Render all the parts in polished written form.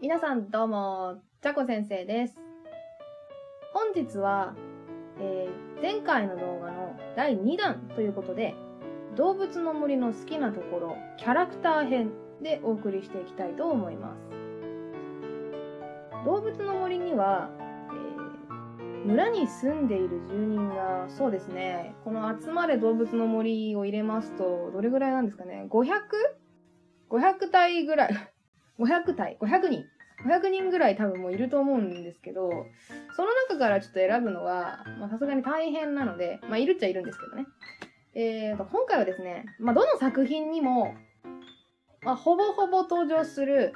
皆さんどうも、ちゃこ先生です。本日は、前回の動画の第2弾ということで、動物の森の好きなところ、キャラクター編でお送りしていきたいと思います。動物の森には、村に住んでいる住人が、そうですね、この集まれ動物の森を入れますと、どれぐらいなんですかね、500体ぐらい、500人ぐらい多分もういると思うんですけど、その中からちょっと選ぶのは、さすがに大変なので、いるっちゃいるんですけどね。今回はですね、どの作品にも、ほぼほぼ登場する、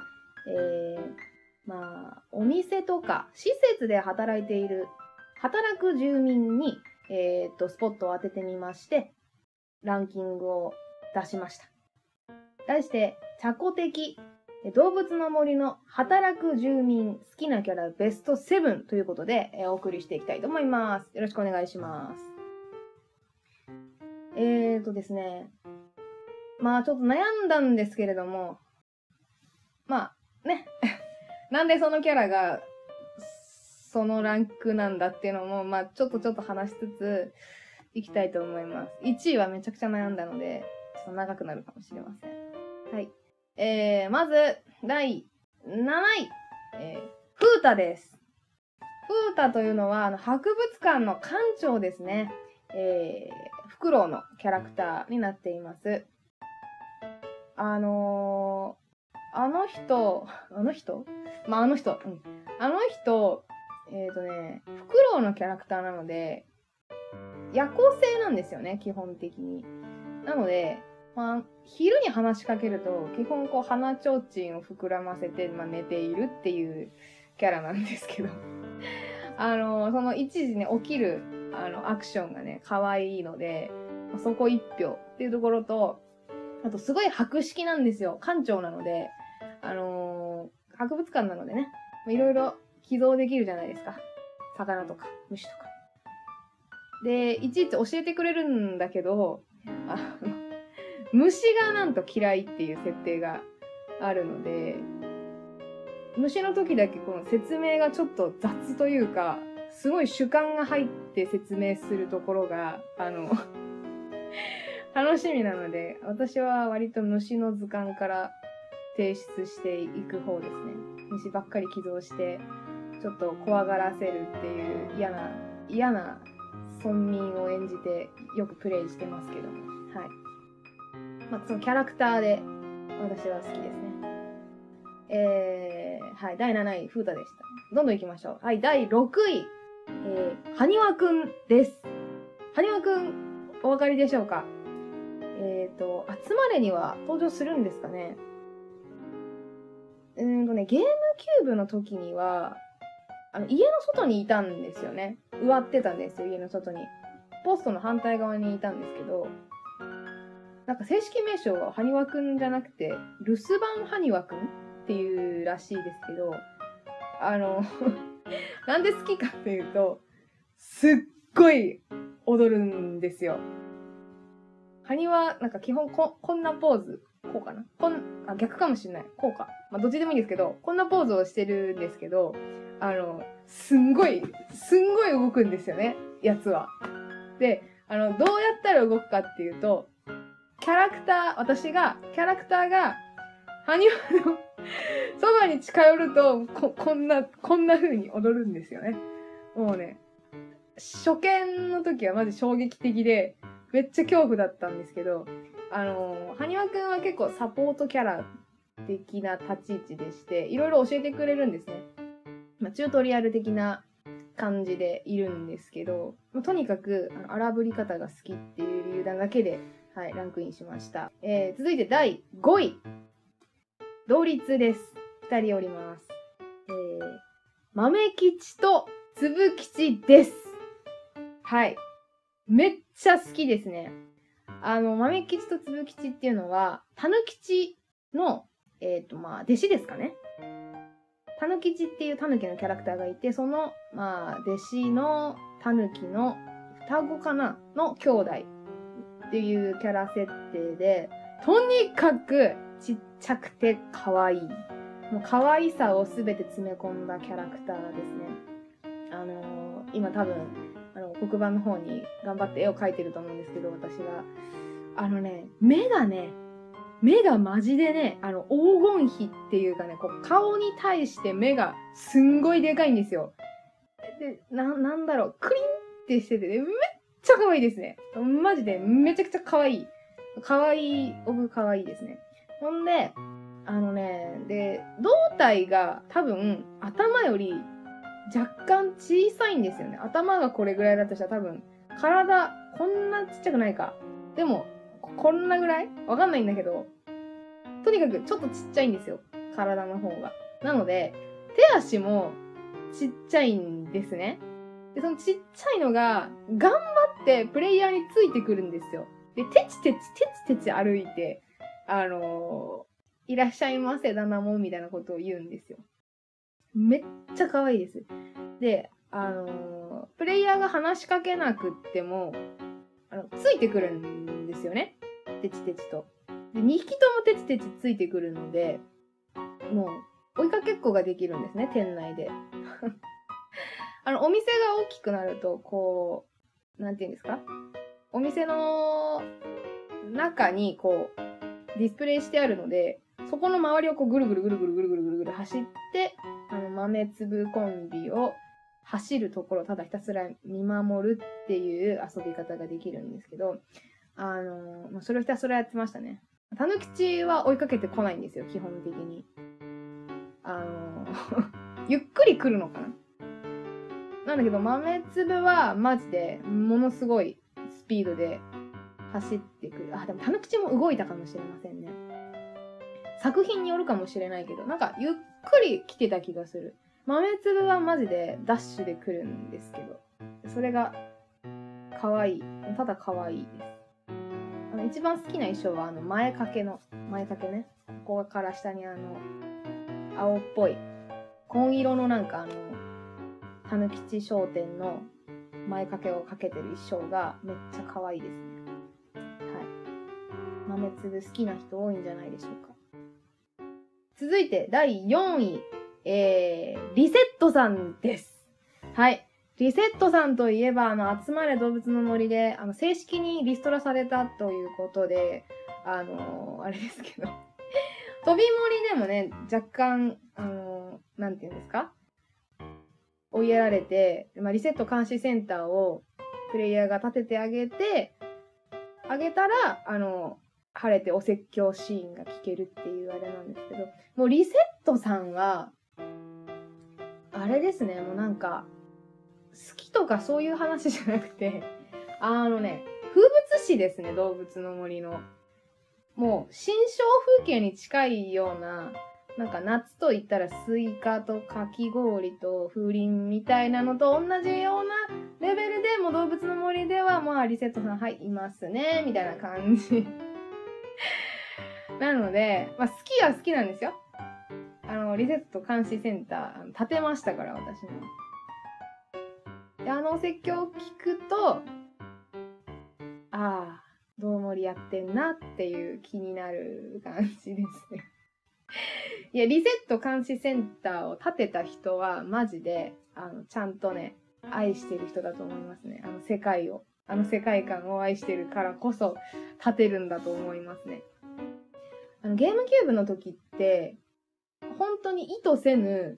お店とか施設で働く住民に、スポットを当ててみまして、ランキングを出しました。題して、チャコ的動物の森の働く住民好きなキャラベスト7ということで、お送りしていきたいと思います。よろしくお願いします。ですね。ちょっと悩んだんですけれども、なんでそのキャラがそのランクなんだっていうのも、ちょっと話しつついきたいと思います。1位はめちゃくちゃ悩んだので、ちょっと長くなるかもしれません。はい。まず、第7位、フータです。フータというのは、博物館の館長ですね。フクロウのキャラクターになっています。あの人、フクロウのキャラクターなので、夜行性なんですよね、基本的に。なので、昼に話しかけると、基本鼻ちょうちんを膨らませて、寝ているっていうキャラなんですけど。その一時ね、起きる、アクションがね、可愛いので、そこ一票っていうところと、あとすごい博識なんですよ。館長なので、博物館なのでね、いろいろ寄贈できるじゃないですか。魚とか、虫とか。で、いちいち教えてくれるんだけど、虫がなんと嫌いっていう設定があるので、虫の時だけこの説明がちょっと雑というか、すごい主観が入って説明するところが、楽しみなので、私は割と虫の図鑑から提出していく方ですね。虫ばっかり寄贈して、ちょっと怖がらせるっていう嫌な村民を演じてよくプレイしてますけども。はい。そのキャラクターで私は好きですね。はい。第7位、フータでした。どんどん行きましょう。はい。第6位、はにわくんです。はにわくん、お分かりでしょうか？集まれには登場するんですかね？ゲームキューブの時には、家の外にいたんですよね。植わってたんですよ、家の外に。ポストの反対側にいたんですけど、正式名称ははにわくんじゃなくて、留守番はにわくんっていうらしいですけど、なんで好きかっていうと、すっごい踊るんですよ。はには、基本こんなポーズ、こうかな？逆かもしれない。こうか。どっちでもいいんですけど、こんなポーズをしてるんですけど、すんごい動くんですよね、やつは。で、どうやったら動くかっていうと、私が、キャラクターが、はにわのそばに近寄ると、こんな風に踊るんですよね。もうね、初見の時はマジ衝撃的で、めっちゃ恐怖だったんですけど、はにわくんは結構サポートキャラ的な立ち位置でして、いろいろ教えてくれるんですね。チュートリアル的な感じでいるんですけど、とにかく荒ぶり方が好きっていう理由だけで、はい、ランクインしました。続いて第5位。同率です。2人おります。豆吉とつぶ吉です。はい。めっちゃ好きですね。豆吉とつぶ吉っていうのは、たぬ吉の、弟子ですかね。たぬ吉っていうたぬきのキャラクターがいて、その、弟子のたぬきの双子かなの兄弟っていうキャラ設定で、とにかくちっちゃくて可愛い。 もう可愛さを全て詰め込んだキャラクターですね。今多分、黒板の方に頑張って絵を描いてると思うんですけど、私が。目がマジでね、黄金比っていうかね、こう、顔に対して目がすんごいでかいんですよ。で、なんだろう、クリンってしててね、めっちゃ可愛いですね。マジでめちゃくちゃ可愛い。可愛いですね。ほんで、胴体が多分、頭より若干小さいんですよね。頭がこれぐらいだとしたら多分、体、こんなちっちゃくないか。でも、こんなぐらいわかんないんだけど、とにかくちょっとちっちゃいんですよ。体の方が。なので、手足もちっちゃいんですね。で、そのちっちゃいのが、頑張ってプレイヤーについてくるんですよ。で、テチ歩いて、いらっしゃいませ、旦那も、みたいなことを言うんですよ。めっちゃ可愛いです。で、プレイヤーが話しかけなくっても、ついてくるんですよね。テチテチと。で、2匹ともテチテチついてくるので、もう、追いかけっこができるんですね、店内で。お店が大きくなると、こう、なんていうんですか？お店の中に、こう、ディスプレイしてあるので、そこの周りをこうぐるぐる走って、豆粒コンビを走るところをただひたすら見守るっていう遊び方ができるんですけど、それをひたすらやってましたね。たぬきちは追いかけてこないんですよ、基本的に。ゆっくり来るのかな？なんだけど、豆粒はマジでものすごいスピードで走ってくる。でもたぬきちも動いたかもしれませんね。作品によるかもしれないけど、なんかゆっくり来てた気がする。豆粒はマジでダッシュで来るんですけど、それが可愛い。ただ可愛いです。一番好きな衣装は前掛けね。ここから下に青っぽい、紺色のなんかたぬきち商店の前掛けをかけてる衣装がめっちゃ可愛いですね。はい。豆粒好きな人多いんじゃないでしょうか。続いて第4位、リセットさんです。はい。リセットさんといえば、集まれ動物の森で、正式にリストラされたということで、あれですけど、飛び森でもね、若干、なんていうんですか？追いやられて、リセット監視センターをプレイヤーが立ててあげたら、晴れてお説教シーンが聞けるっていうあれなんですけど、もうリセットさんは、あれですね、もうなんか、好きとかそういう話じゃなくて、風物詩ですね、動物の森の。もう、新象風景に近いような、なんか夏と言ったらスイカとかき氷と風鈴みたいなのと同じようなレベルで、もう動物の森では、まあリセットさん、はい、いますね、みたいな感じ。なので、好きは好きなんですよ。リセット監視センター、建てましたから、私も。で、お説教を聞くと、どう森やってんなっていう気になる感じですね。いや、リセット監視センターを建てた人は、マジで、ちゃんとね、愛してる人だと思いますね。世界観を愛してるからこそ、建てるんだと思いますね。ゲームキューブの時って、本当に意図せぬ、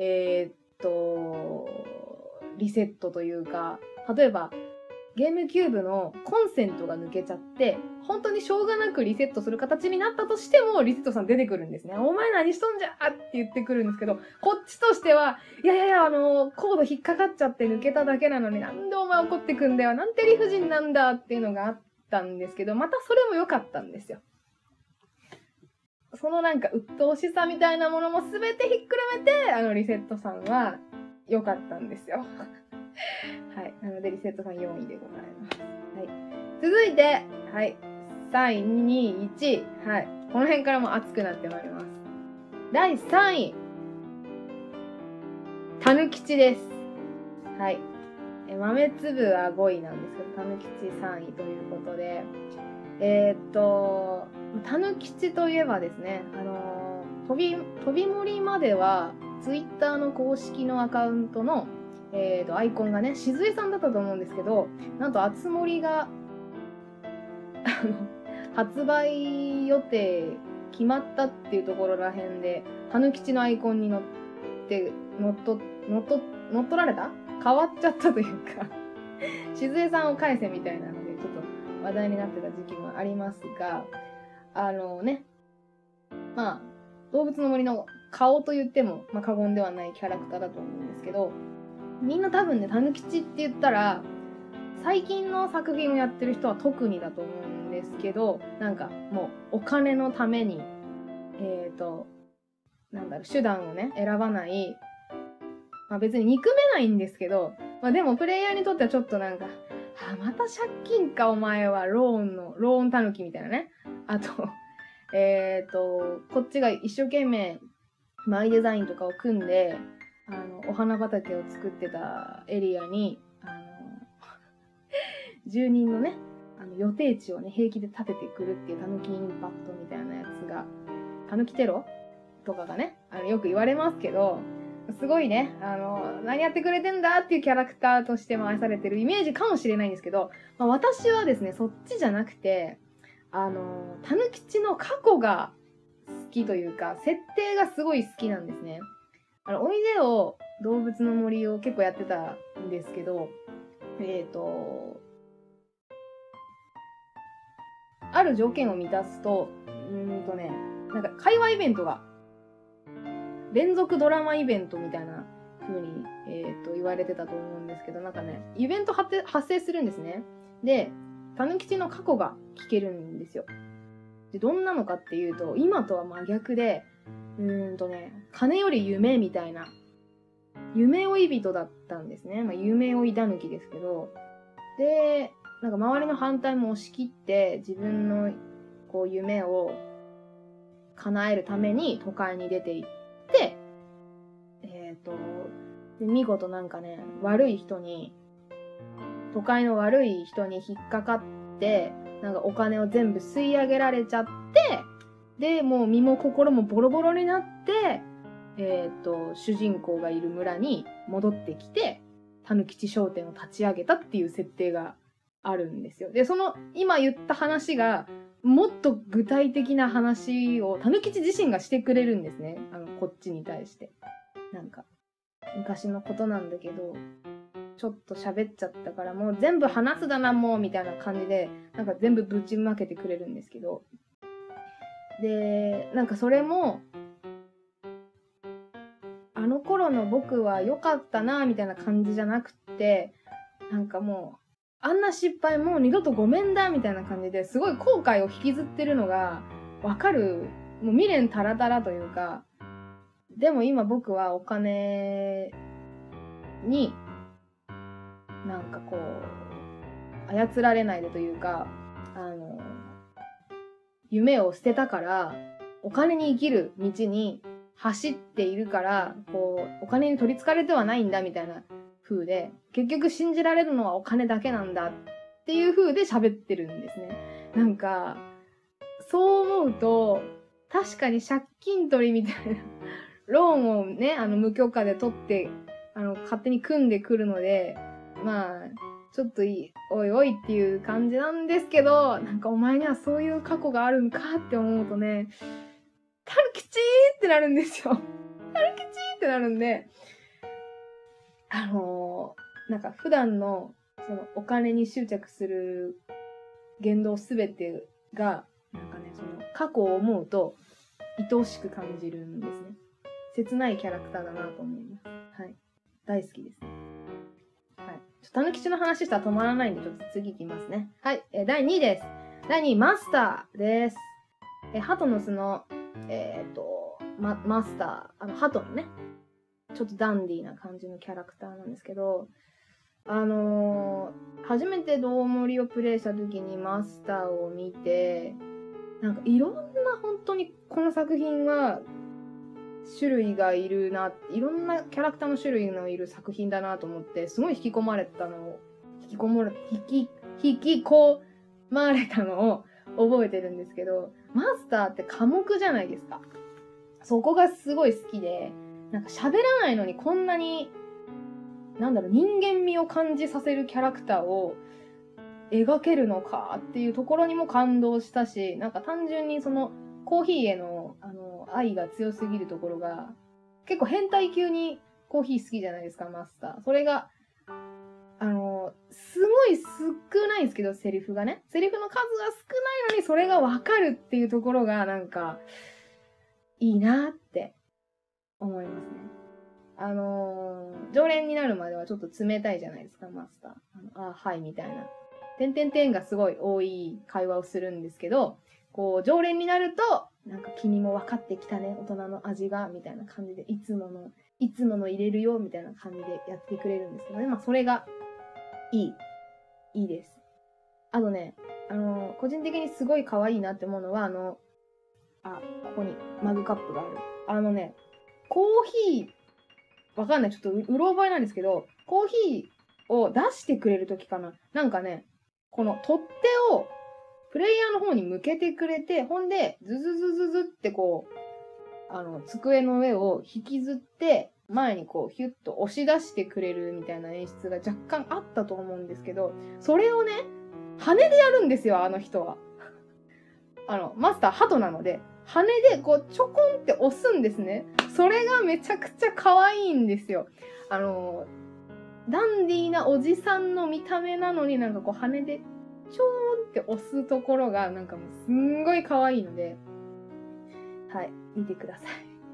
リセットというか、例えば、ゲームキューブのコンセントが抜けちゃって、本当にしょうがなくリセットする形になったとしても、リセットさん出てくるんですね。お前何しとんじゃって言ってくるんですけど、こっちとしては、いや、コード引っかかっちゃって抜けただけなのに、なんでお前怒ってくんだよ、なんて理不尽なんだっていうのがあったんですけど、またそれも良かったんですよ。そのなんか鬱陶しさみたいなものも全てひっくるめて、リセットさんは良かったんですよ。はい。なので、リセットさん4位でございます。はい。続いて、はい。3位、2位、1位。はい。この辺からも熱くなってまいります。第3位。たぬきちです。はい。豆粒は5位なんですけど、たぬきち3位ということで、たぬきちといえばですね、 飛び森までは、ツイッターの公式のアカウントの、アイコンがね、しずえさんだったと思うんですけど、なんとあつ森が、発売予定決まったっていうところらへんで、たぬきちのアイコンに乗っ取られた？変わっちゃったというか、しずえさんを返せみたいなので、ちょっと話題になってた時期もありますが、まあ、動物の森の顔と言っても、まあ、過言ではないキャラクターだと思うんですけど、みんな多分ね、たぬきちって言ったら、最近の作品をやってる人は特にだと思うんですけど、なんかもうお金のために、手段をね、選ばない、まあ別に憎めないんですけど、まあでもプレイヤーにとってはちょっとなんか、また借金かお前は、ローンたぬきみたいなね。あと、こっちが一生懸命マイデザインとかを組んで、お花畑を作ってたエリアに、住人のね、予定地をね、平気で立ててくるっていうタヌキインパクトみたいなやつが、タヌキテロとかがね、よく言われますけど、すごいね、何やってくれてんだっていうキャラクターとしても愛されてるイメージかもしれないんですけど、まあ、私はですね、そっちじゃなくて、タヌキチの過去が好きというか、設定がすごい好きなんですね。おいでよ動物の森を結構やってたんですけど、ある条件を満たすと、なんか会話イベントが、連続ドラマイベントみたいな風に、言われてたと思うんですけど、なんかね、イベント発生するんですね。で、たぬきちの過去が聞けるんですよ。で、どんなのかっていうと、今とは真逆で、金より夢みたいな、夢追い人だったんですね。まあ、夢追いだぬきですけど、で、なんか周りの反対も押し切って、自分のこう夢を叶えるために都会に出て行って、で見事なんかね、都会の悪い人に引っかかって、なんかお金を全部吸い上げられちゃって、で、もう身も心もボロボロになって、主人公がいる村に戻ってきて、たぬきち商店を立ち上げたっていう設定があるんですよ。で、その今言った話が、もっと具体的な話をたぬきち自身がしてくれるんですね。こっちに対して。なんか、昔のことなんだけど、ちょっと喋っちゃったからもう全部話すだなもうみたいな感じで、なんか全部ぶちまけてくれるんですけど。で、なんかそれも、あの頃の僕は良かったなみたいな感じじゃなくて、なんかもう、あんな失敗もう二度とごめんだみたいな感じですごい後悔を引きずってるのがわかる、もう未練タラタラというか、でも今僕はお金になんかこう操られないでというか、夢を捨てたからお金に生きる道に走っているからこうお金に取り憑かれてはないんだみたいな風で、結局信じられるのはお金だけなんだっていう風で喋ってるんですね。なんかそう思うと確かに借金取りみたいなローンをね、無許可で取って、勝手に組んでくるので、まあ、ちょっとおいおいっていう感じなんですけど、なんかお前にはそういう過去があるんかって思うとね、たるきちーってなるんですよ。たるきちーってなるんで、なんか普段の、そのお金に執着する言動すべてが、なんかね、その過去を思うと、愛おしく感じるんですね。切ないキャラクターだなと思います。はい。大好きですね。はい。たぬきちの話したら止まらないんで、ちょっと次行きますね。はい。第2位です。第2位、マスターです。ハトの巣の、マスター、ハトのね、ちょっとダンディーな感じのキャラクターなんですけど、初めてドーモリをプレイした時にマスターを見て、なんかいろんな本当にこの作品は種類がいるな、いろんなキャラクターの種類のいる作品だなと思って、すごい引き込まれたのを、引き込まれたのを覚えてるんですけど、マスターって寡黙じゃないですか。 そこがすごい好きで、なんか喋らないのにこんなに、人間味を感じさせるキャラクターを描けるのかっていうところにも感動したし、なんか単純にそのコーヒーへの愛が強すぎるところが、結構変態級にコーヒー好きじゃないですか、マスター。それが、すごい少ないんですけど、セリフがね。セリフの数は少ないのにそれがわかるっていうところがなんか、いいなって思いますね。常連になるまではちょっと冷たいじゃないですか、マスター。はい、みたいな。点々点がすごい多い会話をするんですけど、こう、常連になると、なんか君も分かってきたね、大人の味が、みたいな感じで、いつもの入れるよ、みたいな感じでやってくれるんですけどね。まあ、それが、いいです。あとね、個人的にすごい可愛いなって思うのは、ここにマグカップがある。コーヒー、わかんない。ちょっとうろ覚えなんですけど、コーヒーを出してくれるときかな。なんかね、この取っ手をプレイヤーの方に向けてくれて、ほんで、ズズズズズってこう、机の上を引きずって、前にこう、ヒュッと押し出してくれるみたいな演出が若干あったと思うんですけど、それをね、羽でやるんですよ、あの人は。マスター鳩なので、羽でこう、ちょこんって押すんですね。それがめちゃくちゃ可愛いんですよ。ダンディーなおじさんの見た目なのになんかこう、羽で、ちょーんって押すところがなんかもうすんごい可愛いので、はい、見てください。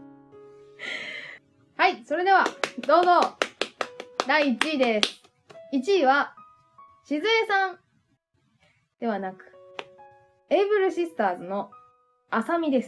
はい、それでは、どうぞ第1位です。1位は、しずえさんではなく、エイブルシスターズのあさみです。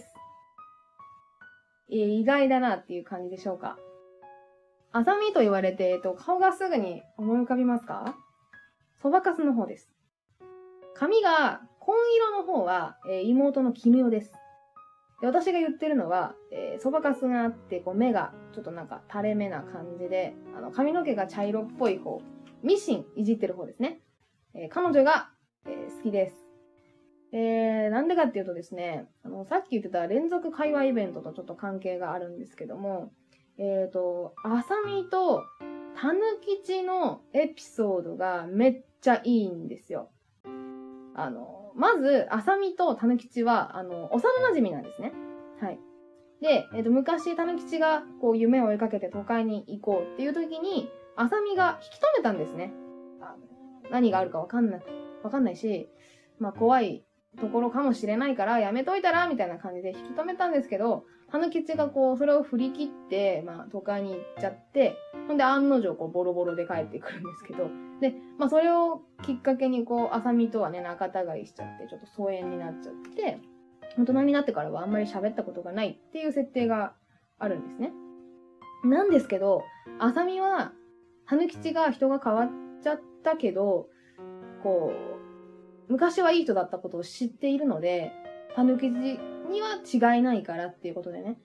意外だなっていう感じでしょうか。あさみと言われて、顔がすぐに思い浮かびますか？そばかすの方です。髪が紺色の方は、妹の絹代です。で、私が言ってるのは、そばかすがあって、こう目がちょっとなんか垂れ目な感じで、髪の毛が茶色っぽい方、ミシンいじってる方ですね。彼女が、好きです。なんでかっていうとですね、さっき言ってた連続会話イベントとちょっと関係があるんですけども、あさみとたぬきちのエピソードがめっちゃいいんですよ。まず、あさみとたぬきちは、幼馴染なんですね。はい。で、昔、たぬきちが、こう、夢を追いかけて都会に行こうっていう時に、あさみが引き止めたんですね。何があるかわかんないし、まあ、怖いところかもしれないから、やめといたら、みたいな感じで引き止めたんですけど、たぬきちがこう、それを振り切って、まあ、都会に行っちゃって、ほんで、案の定、こう、ボロボロで帰ってくるんですけど、で、まあ、それをきっかけに、こう、あさみとはね、仲違いしちゃって、ちょっと疎遠になっちゃって、大人になってからはあんまり喋ったことがないっていう設定があるんですね。なんですけど、あさみは、たぬきちが人が変わっちゃったけど、こう、昔はいい人だったことを知っているので、たぬきちには違いないからっていうことでね、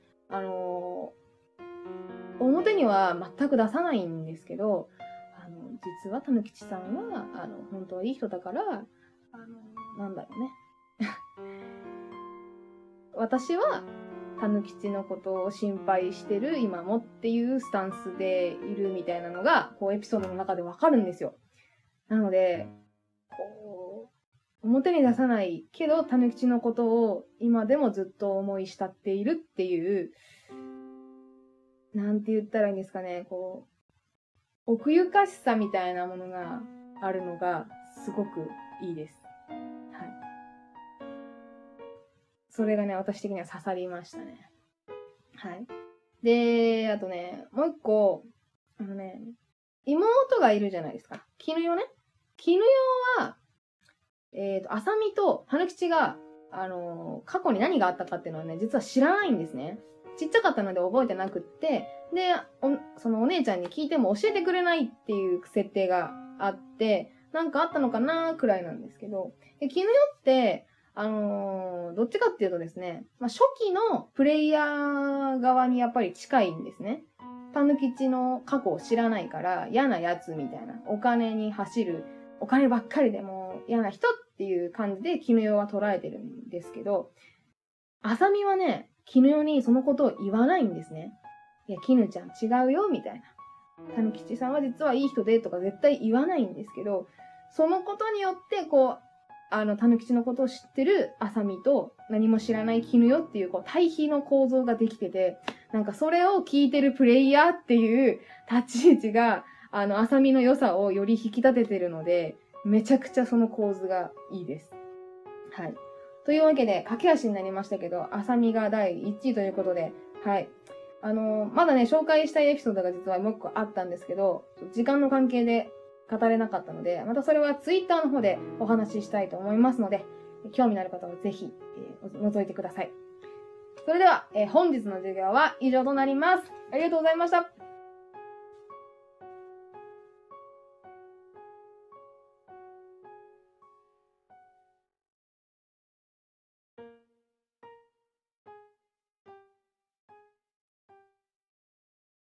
表には全く出さないんですけど、実はたぬきちさんは、本当はいい人だから、なんだろうね。私は、たぬきちのことを心配してる今もっていうスタンスでいるみたいなのが、こうエピソードの中でわかるんですよ。なので、こう、表に出さないけど、たぬきちのことを今でもずっと思い慕っているっていう、なんて言ったらいいんですかね、こう、奥ゆかしさみたいなものがあるのがすごくいいです。はい。それがね、私的には刺さりましたね。はい。で、あとね、もう一個、妹がいるじゃないですか。絹代ね。絹代は、あさみとたぬきちが、過去に何があったかっていうのはね、実は知らないんですね。ちっちゃかったので覚えてなくって、で、そのお姉ちゃんに聞いても教えてくれないっていう設定があって、なんかあったのかなーくらいなんですけど、で、絹代って、どっちかっていうとですね、まあ、初期のプレイヤー側にやっぱり近いんですね。たぬきちの過去を知らないから嫌なやつみたいな、お金に走る、お金ばっかりでも嫌な人っていう感じで絹代は捉えてるんですけど、あさみはね、 絹代にそのことを言わないんですね。いや、絹ちゃん違うよ、みたいな。たぬきちさんは実はいい人でとか絶対言わないんですけど、そのことによって、たぬきちのことを知ってるあさみと何も知らない絹代っていう、対比の構造ができてて、なんかそれを聞いてるプレイヤーっていう立ち位置が、あさみの良さをより引き立ててるので、めちゃくちゃその構図がいいです。はい。というわけで、駆け足になりましたけど、あさみが第1位ということで、はい。まだね、紹介したいエピソードが実はもう一個あったんですけど、時間の関係で語れなかったので、またそれはツイッターの方でお話ししたいと思いますので、興味のある方はぜひ、覗いてください。それでは、本日の授業は以上となります。ありがとうございました。